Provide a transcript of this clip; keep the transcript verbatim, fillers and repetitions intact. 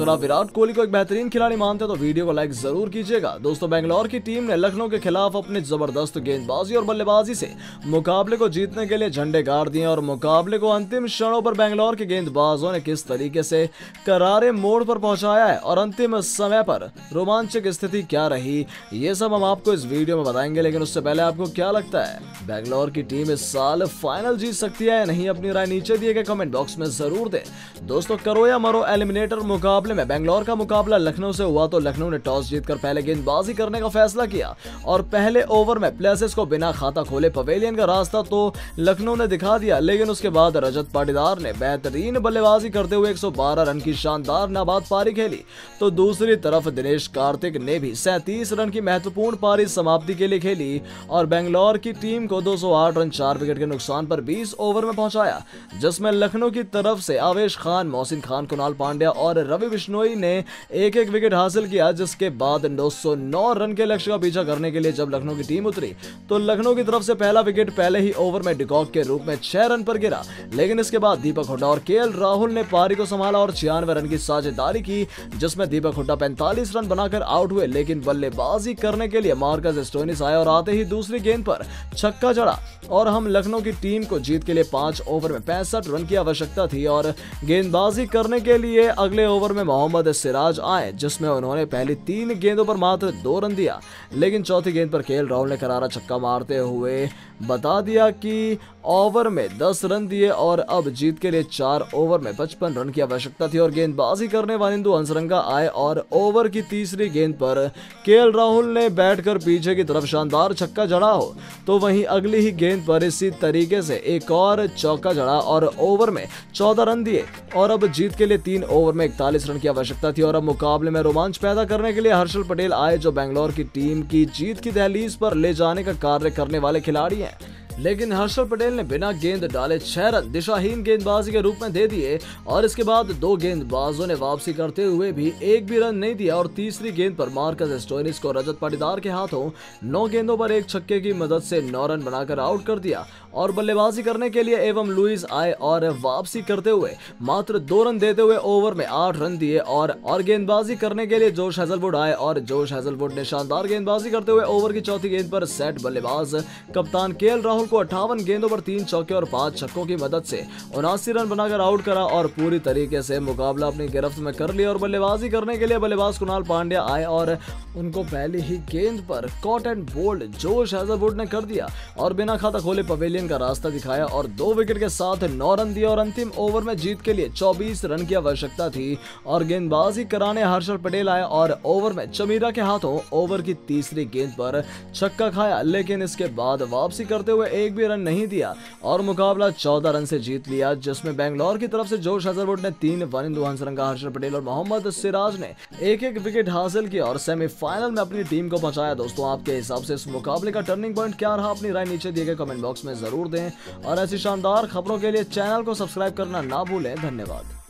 अगर आप विराट कोहली को एक बेहतरीन खिलाड़ी मानते हैं तो वीडियो को लाइक जरूर कीजिएगा। दोस्तों, बेंगलोर की टीम ने लखनऊ के खिलाफ अपनी जबरदस्त गेंदबाजी और बल्लेबाजी से मुकाबले को जीतने के लिए झंडे गाड़ दिए और मुकाबले को अंतिम क्षणों पर बेंगलोर के गेंदबाजों ने किस तरीके से करारे मोड़ पर पहुंचाया है और अंतिम समय पर रोमांचक स्थिति क्या रही, ये सब हम आपको इस वीडियो में बताएंगे। लेकिन उससे पहले आपको क्या लगता है, बेंगलोर की टीम इस साल फाइनल जीत सकती है या नहीं? अपनी राय नीचे दिए गए कमेंट बॉक्स में जरूर दें। दोस्तों, करो या मरो एलिमिनेटर मुकाबले में बेंगलोर का मुकाबला लखनऊ से हुआ तो लखनऊ ने टॉस जीतकर पहले गेंदबाजी करने का फैसला किया और पहले ओवर में प्लेसेस को बिना खाता खोले पवेलियन का रास्ता तो लखनऊ ने दिखा दिया। लेकिन उसके बाद रजत पाटीदार ने बेहतरीन बल्लेबाजी करते हुए एक सौ बारह रन की शानदार नाबाद पारी खेली, तो दूसरी तरफ दिनेश कार्तिक ने भी सैंतीस रन की महत्वपूर्ण पारी समाप्ति के लिए खेली और बेंगलोर की टीम को दो सौ आठ रन चार विकेट के नुकसान पर बीस ओवर में पहुंचाया, जिसमें लखनऊ की तरफ से आवेश खान, मोहसिन खान, कुणाल पांड्या और रवि बिश्नोई ने एक एक विकेट हासिल किया। जिसके बाद दो सौ नौ रन के लक्ष्य का पीछा करने के लिए जब लखनऊ की टीम उतरी तो लखनऊ की तरफ से पहला विकेट पहले ही ओवर में डिकॉक के रूप में छह रन पर गिरा। लेकिन इसके बाद दीपक हुड्डा और केएल राहुल ने पारी को संभाला और छियानवे रन की साझेदारी की, जिसमें दीपक हुड्डा पैंतालीस रन बनाकर आउट हुए। लेकिन बल्लेबाजी करने के लिए मार्कस स्टोइनिस आए और आते ही दूसरी गेंद पर छक्का जड़ा और हम लखनऊ की टीम को जीत के लिए पांच ओवर में पैंसठ रन की आवश्यकता थी और गेंदबाजी करने के लिए अगले ओवर में मोहम्मद सिराज आए, जिसमें उन्होंने पहली तीन गेंदों पर मात्र दो रन दिया। लेकिन चौथी गेंद पर केएल राहुल ने करारा छक्का मारते हुए बता दिया कि ओवर में दस रन दिए और अब जीत के लिए चार ओवर में पचपन रन की आवश्यकता थी और गेंदबाजी करने वानिंदु हंसरंगा आए और ओवर की तीसरी गेंद पर केएल राहुल ने बैठकर पीछे की तरफ शानदार छक्का जड़ा हो, तो वहीं अगली ही गेंद पर इसी तरीके से एक और चौका जड़ा और ओवर में चौदह रन दिए और अब जीत के लिए तीन ओवर में इकतालीस रन की आवश्यकता थी। और अब मुकाबले में रोमांच पैदा करने के लिए हर्षल पटेल आए, जो बेंगलोर की टीम की जीत की दहलीज पर ले जाने का कार्य करने वाले खिलाड़ी हैं। लेकिन हर्षल पटेल ने बिना गेंद डाले छह रन दिशाहीन गेंदबाजी के रूप में दे दिए और इसके बाद दो गेंदबाजों ने वापसी करते हुए भी एक भी रन नहीं दिया और तीसरी गेंद पर मार्कस स्टोइनिस को रजत पाटीदार के हाथों नौ गेंदों पर एक छक्के की मदद से नौ रन बनाकर आउट कर दिया और बल्लेबाजी करने के लिए एवं लुइस आए और वापसी करते हुए मात्र दो रन देते हुए ओवर में आठ रन दिए और और गेंदबाजी करने के लिए जोश हेजलवुड आए और जोश हेजलवुड ने शानदार गेंदबाजी करते हुए ओवर की चौथी गेंद पर सेट बल्लेबाज कप्तान केएल राहुल को अट्ठावन गेंदों पर तीन चौके और पांच छक्कों की मदद से उनासी रन बनाकर आउट करा और पूरी तरीके से मुकाबला अपनी गिरफ्त में कर लिया। और बल्लेबाजी करने के लिए बल्लेबाज कुणाल पांड्या आए और उनको पहली ही गेंद पर caught and bowled Josh Hazlewood ने कर दिया और बिना खाता खोले पवेलियन का रास्ता दिखाया और दो विकेट के साथ नौ रन दिए और अंतिम ओवर में जीत के लिए चौबीस रन की आवश्यकता थी और गेंदबाजी कराने हर्षल पटेल आए और ओवर में चमीरा के हाथों ओवर की तीसरी गेंद पर छक्का खाया। लेकिन इसके बाद वापसी करते हुए एक भी रन नहीं दिया और मुकाबला चौदह रन से जीत लिया, जिसमें बेंगलोर की तरफ से जोश हेजलवुड ने तीन, वानिंदु हंसरंगा, हर्षल पटेल और मोहम्मद सिराज ने एक एक विकेट हासिल किया और सेमीफाइनल में अपनी टीम को पहुंचाया। दोस्तों, आपके हिसाब से इस मुकाबले का टर्निंग पॉइंट क्या रहा? अपनी राय नीचे दिए गए कमेंट बॉक्स में जरूर दें और ऐसी शानदार खबरों के लिए चैनल को सब्सक्राइब करना ना भूलें। धन्यवाद।